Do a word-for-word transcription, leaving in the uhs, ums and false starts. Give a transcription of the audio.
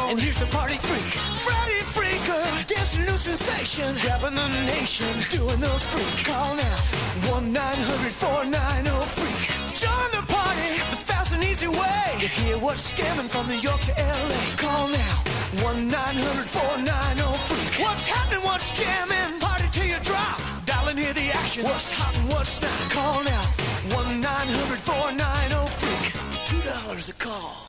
on. And here's the party freak, Freddy Freaker, dancing new sensation, grabbing the nation, doing the freak. Call now, one nine hundred four nine zero freak. Join the party, the fast and easy way to hear what's scamming from New York to L A. Call now, one nine hundred four nine zero freak. What's happening, what's jamming, party till you drop. Dial and hear the action, what's hot and what's not. Call now, one nine hundred four nine zero freak. Two dollars a call.